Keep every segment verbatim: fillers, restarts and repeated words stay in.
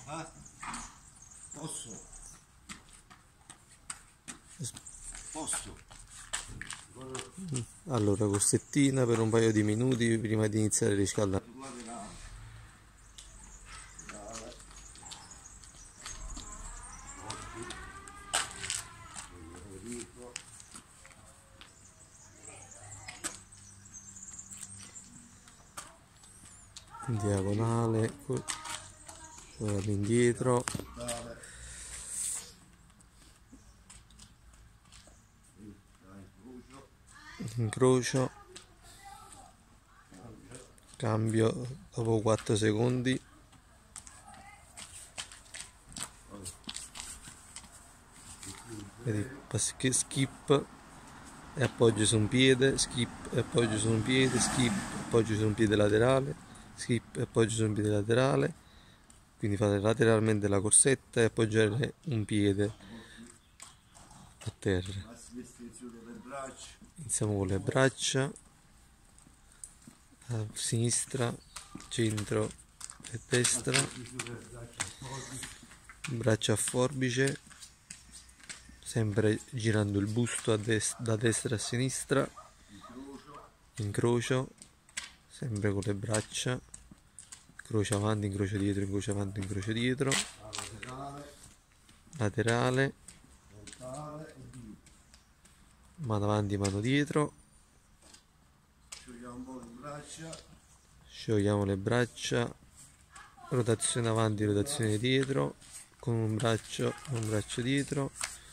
Eh? Posso? Posso? Allora, corsettina per un paio di minuti prima di iniziare il riscaldamento. In diagonale, poi all'indietro, incrocio, cambio dopo quattro secondi, vedi, skip e appoggio su un piede, skip e appoggio su un piede, skip e appoggio su un piede laterale, skip e appoggio su un piede laterale, quindi fate lateralmente la corsetta e appoggiare un piede a terra. Iniziamo con le braccia, a sinistra, centro e destra, braccia a forbice, sempre girando il busto a dest da destra a sinistra, incrocio, sempre con le braccia, incrocio avanti, incrocio dietro, incrocio avanti, incrocio dietro, laterale, mano avanti, mano dietro, sciogliamo le braccia, rotazione avanti, rotazione dietro, con un braccio, un braccio dietro,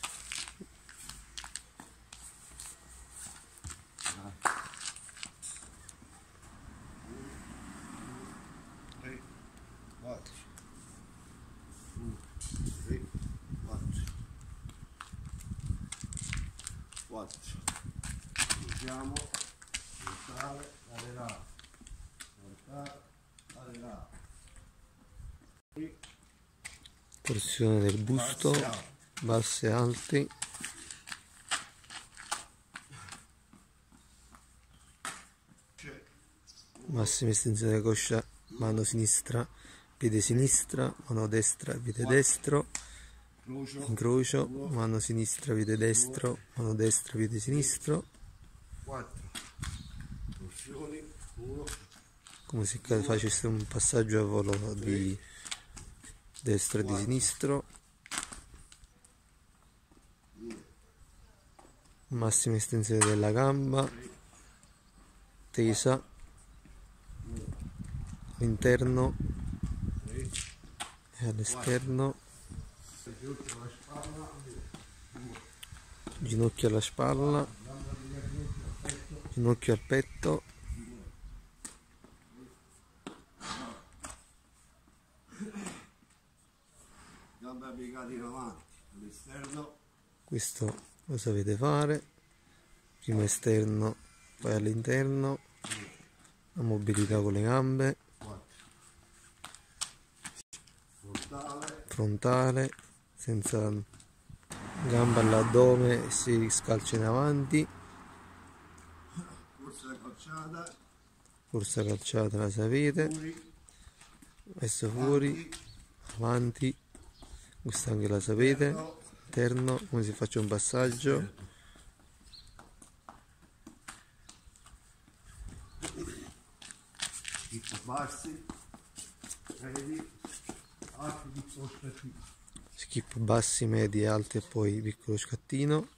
Usiamo frontale, laterale, frontale, laterale. torsione del busto, bassi e alti, massima estensione della coscia, mano sinistra, piede sinistra, mano destra, piede destro, incrocio, mano sinistra, piede destro, mano destra, piede sinistro, come se facesse un passaggio a volo di destra e di sinistro, massima estensione della gamba, tesa, all'interno e all'esterno, ginocchio alla spalla, ginocchio al petto, gambe piegate in avanti, all'esterno. Questo lo sapete fare, prima esterno, poi all'interno, la mobilità con le gambe, frontale, senza gamba all'addome, si scalcia in avanti, Corsa calciata, corsa calciata la sapete, adesso fuori, avanti, questa anche la sapete, interno, come si faccia un passaggio, skip bassi, vedi, archi piccolo scattino. skip bassi, medi, alti e poi piccolo scattino.